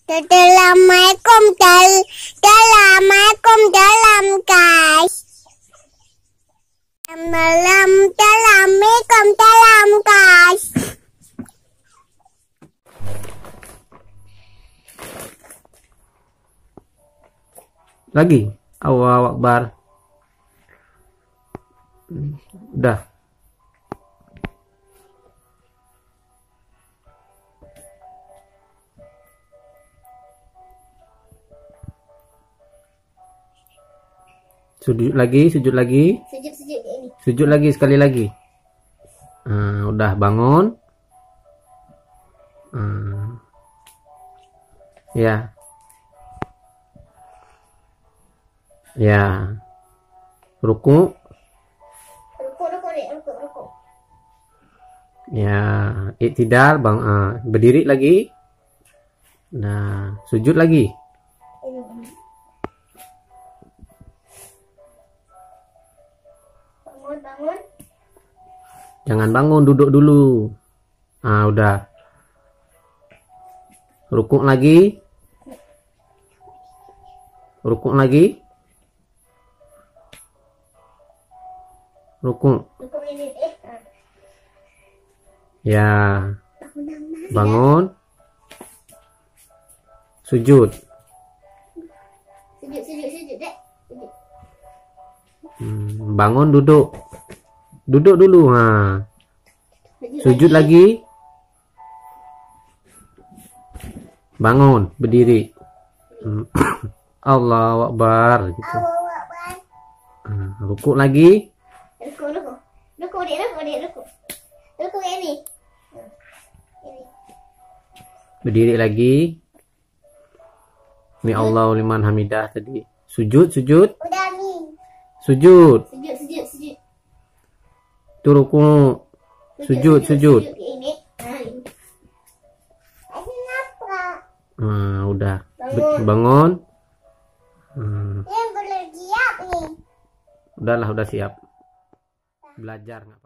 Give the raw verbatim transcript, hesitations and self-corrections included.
Assalamualaikum dal Assalamualaikum dalam guys. Malam Assalamualaikum dalam guys. Lagi. Allahu Akbar. Udah. Sujud lagi, sujud lagi. Sujud sujud ini. Sujud lagi sekali lagi. Nah, udah bangun. Nah. Ya. Ya. Ruku. Ruku ruku dek, ruku ruku. Ya, iktidal, bang, ah, berdiri lagi. Nah, sujud lagi. Ini, ini. Bangun bangun. Jangan bangun, duduk dulu. Ah, udah. Rukuk lagi. Rukuk lagi. Rukuk. Ruku ini eh. ah. Ya. Bangun bangun. Bangun. Sujud. Sujud sujud sujud dek. Sujud. Hmm, bangun, duduk. Duduk dulu. Ha. Sujud lagi. Bangun, berdiri. Hmm. Allahu Akbar gitu. Allahu Akbar. Hmm, rukuk lagi. Ruku ruku. Ruku dek ruku dek ruku. Ruku ini. Ah. Ini. Berdiri lagi. Mi Allahu liman hamidah tadi. Sujud, sujud. Udah nih. Sujud. Sujud sujud sujud. Itu rukuk. Sujud, sujud. Ini. Ah, ini. Kenapa? Nah, udah. Bangun. Bangun. Hmm. Ini belum siap nih. Udahlah, udah siap. Belajar nggak apa-apa.